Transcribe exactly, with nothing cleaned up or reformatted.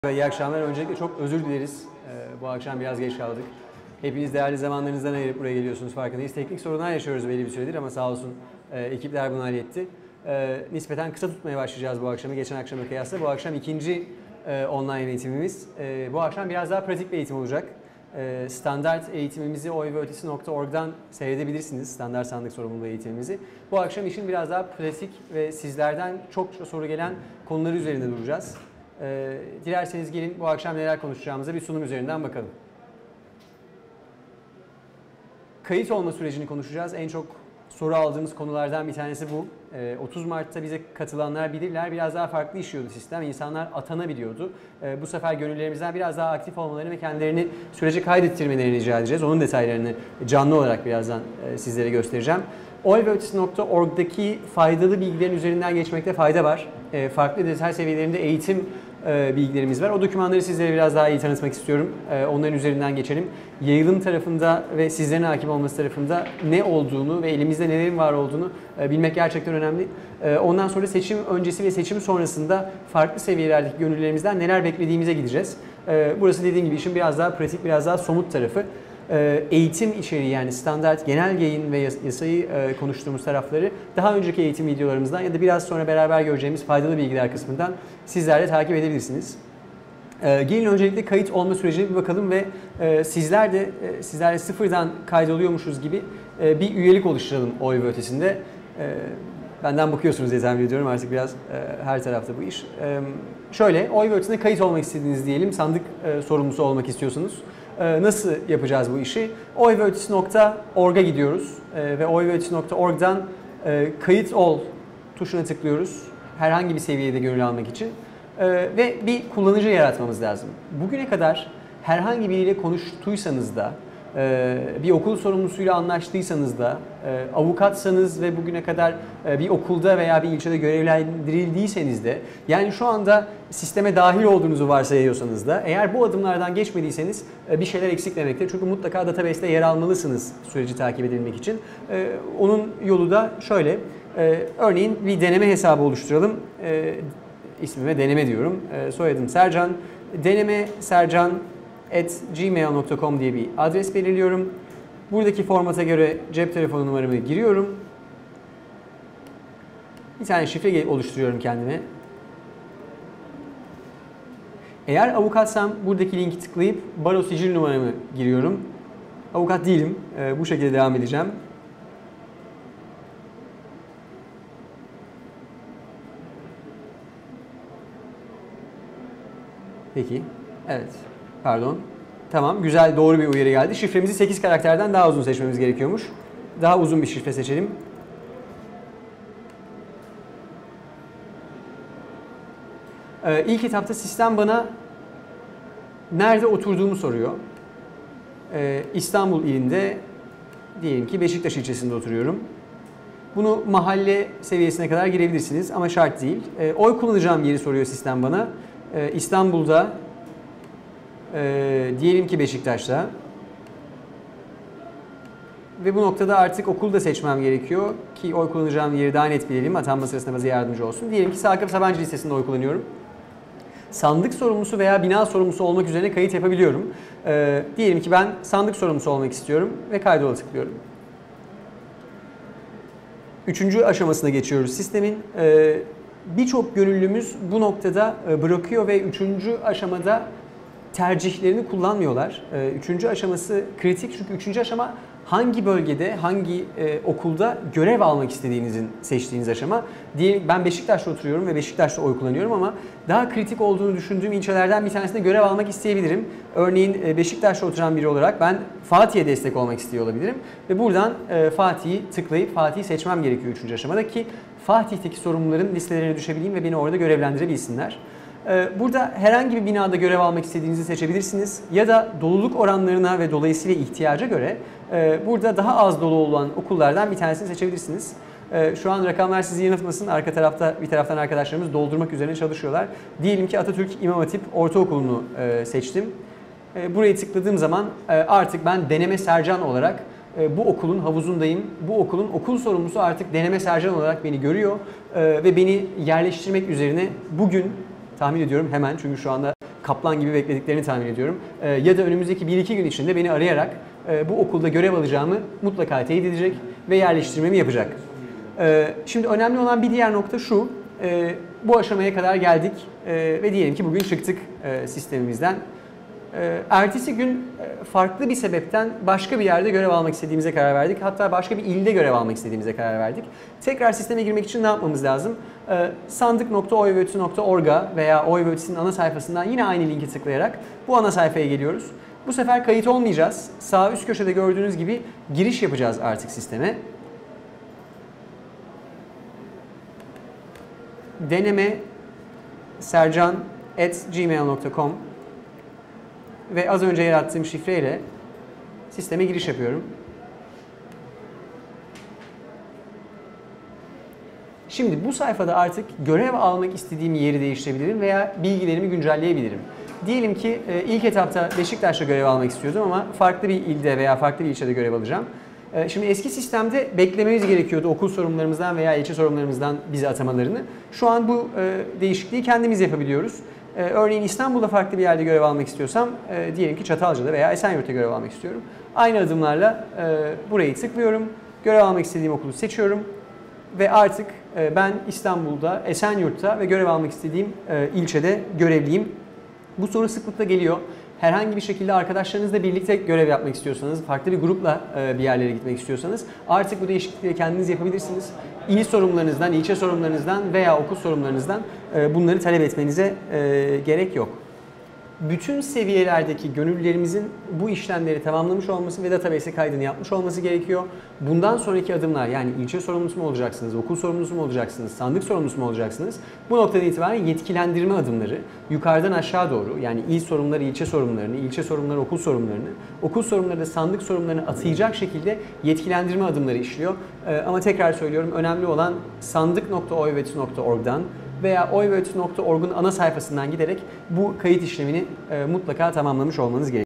İyi akşamlar. Öncelikle çok özür dileriz. Ee, bu akşam biraz geç kaldık. Hepiniz değerli zamanlarınızdan ayırıp buraya geliyorsunuz, farkındayız. Teknik sorunlar yaşıyoruz belli bir süredir ama sağ olsun e, ekipler bunu halletti. E, nispeten kısa tutmaya başlayacağız bu akşamı. Geçen akşama kıyasla. Bu akşam ikinci e, online eğitimimiz. E, bu akşam biraz daha pratik bir eğitim olacak. E, standart eğitimimizi oy ve ötesi nokta org'dan seyredebilirsiniz. Standart sandık sorumluluğu eğitimimizi. Bu akşam işin biraz daha pratik ve sizlerden çok soru gelen konuları üzerinde duracağız. Ee, dilerseniz gelin bu akşam neler konuşacağımıza bir sunum üzerinden bakalım. Kayıt olma sürecini konuşacağız. En çok soru aldığımız konulardan bir tanesi bu. Ee, otuz Mart'ta bize katılanlar bilirler. Biraz daha farklı işliyordu sistem. İnsanlar atanabiliyordu. Ee, bu sefer gönüllerimizden biraz daha aktif olmalarını ve kendilerini sürece kaydettirmelerini rica edeceğiz. Onun detaylarını canlı olarak birazdan e, sizlere göstereceğim. oy ve ötesi nokta org'daki faydalı bilgilerin üzerinden geçmekte fayda var. E, farklı detay seviyelerinde eğitim e, bilgilerimiz var. O dokümanları sizlere biraz daha iyi tanıtmak istiyorum. E, onların üzerinden geçelim. Yayılım tarafında ve sizlerin hakim olması tarafında ne olduğunu ve elimizde nelerin var olduğunu e, bilmek gerçekten önemli. E, ondan sonra seçim öncesi ve seçim sonrasında farklı seviyelerdeki gönüllülerimizden neler beklediğimize gideceğiz. E, burası dediğim gibi işin biraz daha pratik, biraz daha somut tarafı. Eğitim içeriği, yani standart genel yayın ve yasayı konuştuğumuz tarafları daha önceki eğitim videolarımızdan ya da biraz sonra beraber göreceğimiz faydalı bilgiler kısmından sizlerle takip edebilirsiniz. Gelin öncelikle kayıt olma sürecine bir bakalım ve sizler de sizlerle sıfırdan kaydoluyormuşuz gibi bir üyelik oluşturalım oy ve ötesinde. Benden bakıyorsunuz diye tahmin ediyorum, artık biraz her tarafta bu iş. Şöyle, oy ve ötesinde kayıt olmak istediğiniz diyelim, sandık sorumlusu olmak istiyorsunuz. Nasıl yapacağız bu işi? oy ve ötesi nokta org'a gidiyoruz ve oy ve ötesi nokta org'dan kayıt ol tuşuna tıklıyoruz. Herhangi bir seviyede gönül almak için ve bir kullanıcı yaratmamız lazım. Bugüne kadar herhangi biriyle konuştuysanız da, bir okul sorumlusuyla anlaştıysanız da, avukatsanız ve bugüne kadar bir okulda veya bir ilçede görevlendirildiyseniz de, yani şu anda sisteme dahil olduğunuzu varsayıyorsanız da, eğer bu adımlardan geçmediyseniz bir şeyler eksik demektir. Çünkü mutlaka database'te yer almalısınız süreci takip edilmek için. Onun yolu da şöyle, örneğin bir deneme hesabı oluşturalım. İsmime deneme diyorum. Soyadım Sercan. Deneme Sercan at gmail nokta com diye bir adres belirliyorum. Buradaki formata göre cep telefonu numaramı giriyorum. Bir tane şifre oluşturuyorum kendime. Eğer avukatsam buradaki linki tıklayıp baro sicil numaramı giriyorum. Avukat değilim. Bu şekilde devam edeceğim. Peki. Evet. Pardon. Tamam, güzel, doğru bir uyarı geldi. Şifremizi sekiz karakterden daha uzun seçmemiz gerekiyormuş. Daha uzun bir şifre seçelim. Ee, ilk etapta sistem bana nerede oturduğumu soruyor. Ee, İstanbul ilinde, diyelim ki Beşiktaş ilçesinde oturuyorum. Bunu mahalle seviyesine kadar girebilirsiniz ama şart değil. Ee, oy kullanacağım yeri soruyor sistem bana. Ee, İstanbul'da, Ee, diyelim ki Beşiktaş'ta, ve bu noktada artık okulu da seçmem gerekiyor ki oy kullanacağım yeri daha net bilelim, atanma sırasında bize yardımcı olsun. Diyelim ki Sakıp Sabancı Lisesi'nde oy kullanıyorum. Sandık sorumlusu veya bina sorumlusu olmak üzere kayıt yapabiliyorum. Ee, diyelim ki ben sandık sorumlusu olmak istiyorum ve kaydola tıklıyorum. Üçüncü aşamasına geçiyoruz sistemin. Ee, Birçok gönüllümüz bu noktada bırakıyor ve üçüncü aşamada tercihlerini kullanmıyorlar. Üçüncü aşaması kritik, çünkü üçüncü aşama hangi bölgede, hangi e, okulda görev almak istediğinizin seçtiğiniz aşama. Diye ben Beşiktaş'ta oturuyorum ve Beşiktaş'ta oy kullanıyorum ama daha kritik olduğunu düşündüğüm ilçelerden bir tanesinde görev almak isteyebilirim. Örneğin e, Beşiktaş'ta oturan biri olarak ben Fatih'e destek olmak istiyor olabilirim ve buradan e, Fatih'i tıklayıp Fatih'i seçmem gerekiyor üçüncü aşamada ki Fatih'teki sorumluların listelerine düşebileyim ve beni orada görevlendirebilsinler. Burada herhangi bir binada görev almak istediğinizi seçebilirsiniz ya da doluluk oranlarına ve dolayısıyla ihtiyaca göre burada daha az dolu olan okullardan bir tanesini seçebilirsiniz. Şu an rakamlar sizi yanıltmasın. Arka tarafta bir taraftan arkadaşlarımız doldurmak üzerine çalışıyorlar. Diyelim ki Atatürk İmam Hatip Ortaokulu'nu seçtim. Burayı tıkladığım zaman artık ben Deneme Sercan olarak bu okulun havuzundayım. Bu okulun okul sorumlusu artık Deneme Sercan olarak beni görüyor ve beni yerleştirmek üzerine bugün, tahmin ediyorum hemen, çünkü şu anda kaplan gibi beklediklerini tahmin ediyorum. E, ya da önümüzdeki bir iki gün içinde beni arayarak e, bu okulda görev alacağımı mutlaka teyit edecek ve yerleştirmemi yapacak. E, şimdi önemli olan bir diğer nokta şu, e, bu aşamaya kadar geldik e, ve diyelim ki bugün çıktık e, sistemimizden. Ertesi gün farklı bir sebepten başka bir yerde görev almak istediğimize karar verdik. Hatta başka bir ilde görev almak istediğimize karar verdik. Tekrar sisteme girmek için ne yapmamız lazım? sandık nokta oy ve ötesi nokta org'a veya Oy ve Ötesi'nin ana sayfasından yine aynı linki tıklayarak bu ana sayfaya geliyoruz. Bu sefer kayıt olmayacağız. Sağ üst köşede gördüğünüz gibi giriş yapacağız artık sisteme. Deneme sercan at gmail nokta com ve az önce yarattığım şifreyle sisteme giriş yapıyorum. Şimdi bu sayfada artık görev almak istediğim yeri değiştirebilirim veya bilgilerimi güncelleyebilirim. Diyelim ki ilk etapta Beşiktaş'ta görev almak istiyordum ama farklı bir ilde veya farklı bir ilçede görev alacağım. Şimdi eski sistemde beklememiz gerekiyordu okul sorumlularımızdan veya ilçe sorumlularımızdan bize atamalarını. Şu an bu değişikliği kendimiz yapabiliyoruz. Örneğin İstanbul'da farklı bir yerde görev almak istiyorsam diyelim ki Çatalca'da veya Esenyurt'ta görev almak istiyorum. Aynı adımlarla burayı tıklıyorum. Görev almak istediğim okulu seçiyorum. Ve artık ben İstanbul'da, Esenyurt'ta ve görev almak istediğim ilçede görevliyim. Bu soru sıklıkla geliyor. Herhangi bir şekilde arkadaşlarınızla birlikte görev yapmak istiyorsanız, farklı bir grupla bir yerlere gitmek istiyorsanız artık bu değişiklikleri kendiniz yapabilirsiniz. İl sorumlularınızdan, ilçe sorumlularınızdan veya okul sorumlularınızdan bunları talep etmenize gerek yok. Bütün seviyelerdeki gönüllülerimizin bu işlemleri tamamlamış olması ve database'e kaydını yapmış olması gerekiyor. Bundan sonraki adımlar, yani ilçe sorumlusu mu olacaksınız, okul sorumlusu mu olacaksınız, sandık sorumlusu mu olacaksınız? Bu noktadan itibaren yetkilendirme adımları yukarıdan aşağı doğru, yani il sorumluları ilçe sorumlularını, ilçe sorumluları okul sorumlularını, okul sorumluları da sandık sorumlularını atayacak şekilde yetkilendirme adımları işliyor. Ama tekrar söylüyorum, önemli olan sandık nokta oy ve ötesi nokta org'dan veya oy ve ötesi nokta org'un ana sayfasından giderek bu kayıt işlemini mutlaka tamamlamış olmanız gerekiyor.